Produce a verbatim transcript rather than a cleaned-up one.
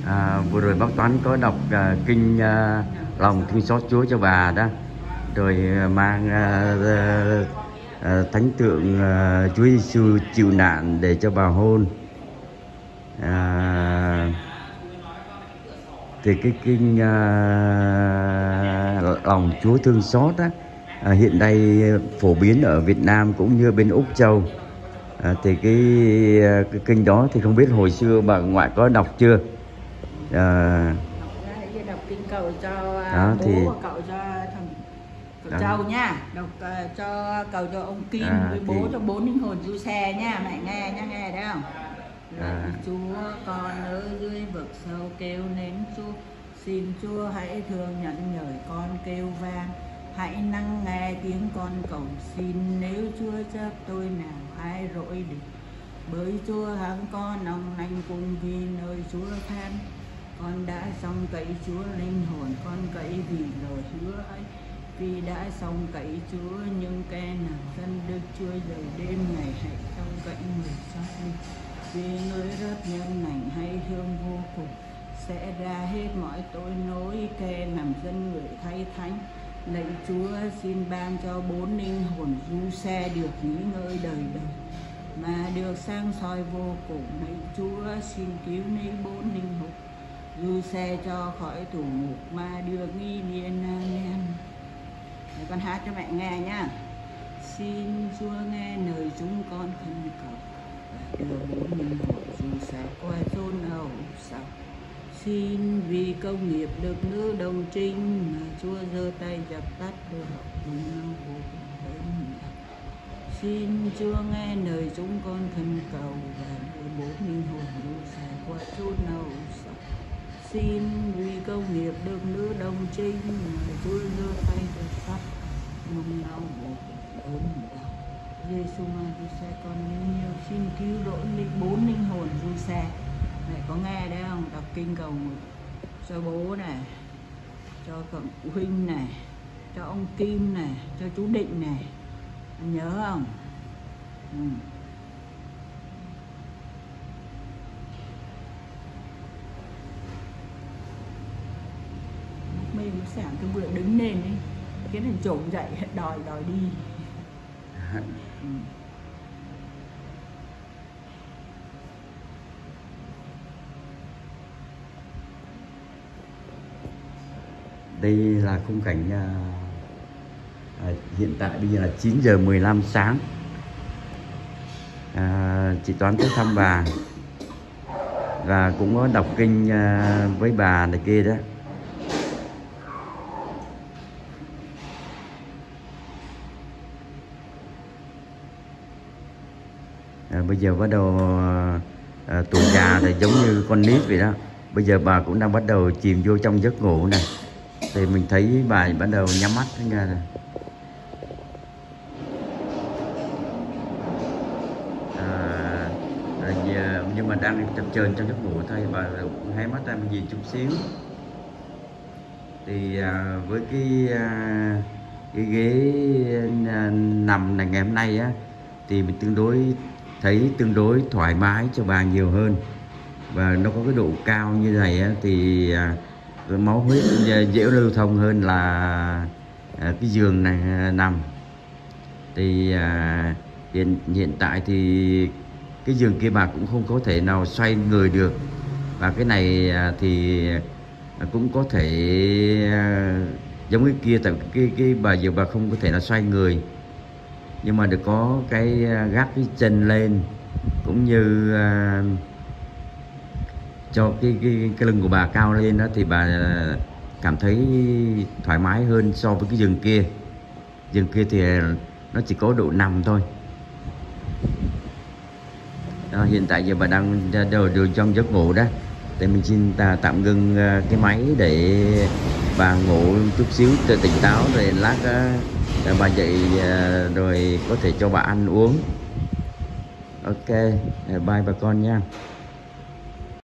À, vừa rồi bác Toán có đọc à, kinh à, lòng thương xót Chúa cho bà đó, rồi mang à, à, thánh tượng à, Chúa Giêsu chịu nạn để cho bà hôn. À, thì cái kinh à, lòng Chúa thương xót á, à, hiện nay phổ biến ở Việt Nam cũng như bên Úc Châu. À, thì cái, cái kinh đó thì không biết hồi xưa bà ngoại có đọc chưa? À, đọc kinh cầu cho đó, bố thì... và cậu cho thằng cậu Châu nha, đọc uh, cho cầu cho ông Kim à, với thì... bố cho bốn linh hồn du xe nha, mẹ nghe nha, nghe đấy không? À. Chúa con ở dưới vực sâu kêu đến Chúa, xin Chúa hãy thương nhận nhời con kêu vang, hãy năng nghe tiếng con cầu xin, nếu Chúa chấp tôi nào ai rỗi địch, bởi Chúa hằng có nòng lành cùng vì nơi Chúa than. Con đã xong cậy Chúa linh hồn con cậy vì lời hứa ấy, vì đã xong cậy Chúa nhưng kẻ nào dân Đức Chúa giờ đêm ngày hãy xong cậy người xót đi, vì người rất nhân lành hay thương vô cùng, sẽ ra hết mọi tội lỗi, kẻ nằm dân người thay thánh. Lạy Chúa xin ban cho bốn linh hồn du xe được nghỉ ngơi đời đời mà được sang soi vô cùng. Lạy Chúa xin cứu lấy bốn linh hồn du xe cho khỏi tù ngục mà được nghi niên. Amen. Để con hát cho mẹ nghe nhá. Xin Chúa nghe lời chúng con khẩn cầu, đưa bốn linh hồn du xe qua chốn âu sầu. Xin vì công nghiệp được nữ đồng trinh mà Chúa giơ tay dập tắt được cùng nhau vô cùng. Xin Chúa nghe lời chúng con khẩn cầu và đưa bốn linh hồn du xe qua chốn âu sầu. Xin vì công nghiệp được nữ đồng trinh mà Chúa giơ tay dập tắt cùng nhau vô cùng. Giê-xu ma du xe con nhiều, xin cứu rỗi linh bốn linh hồn du xe. Mẹ có nghe đấy không? Đọc kinh cầu cho bố này, cho cậu huynh này, cho ông Kim này, cho chú Định này, nhớ không? Ừ. Mình sáng tôi vừa đứng lên ấy, cái thằng trộm dậy đòi đòi đi. Ừ. Đây là khung cảnh à, à, hiện tại bây giờ là chín giờ mười lăm sáng. à, Chị Toán tới thăm bà và cũng có đọc kinh à, với bà này kia đó. À, bây giờ bắt đầu à, tuổi già thì giống như con nít vậy đó. Bây giờ bà cũng đang bắt đầu chìm vô trong giấc ngủ này. Thì mình thấy bà bắt đầu nhắm mắt nha rồi. À, giờ, nhưng mà đang chập chờn trong giấc ngủ thôi, bà hé mắt ra gì chút xíu. Thì à, với cái à, cái ghế à, nằm này ngày hôm nay á, thì mình tương đối thấy tương đối thoải mái cho bà nhiều hơn, và nó có cái độ cao như này á, thì à, máu huyết dễ lưu thông hơn là à, cái giường này à, nằm. Thì à, hiện hiện tại thì cái giường kia bà cũng không có thể nào xoay người được, và cái này à, thì cũng có thể à, giống cái kia, tại cái cái bà giờ bà không có thể nào xoay người, nhưng mà được có cái gác cái chân lên, cũng như à, cho cái, cái cái lưng của bà cao lên đó, thì bà cảm thấy thoải mái hơn so với cái giường kia. Giường kia thì nó chỉ có độ nằm thôi. Đó, hiện tại giờ bà đang đều đều trong giấc ngủ đó. Thì mình xin ta tạm ngưng cái máy để bà ngủ chút xíu tỉnh táo, rồi lát bà dậy rồi có thể cho bà ăn uống. Ok, bye bà con nha.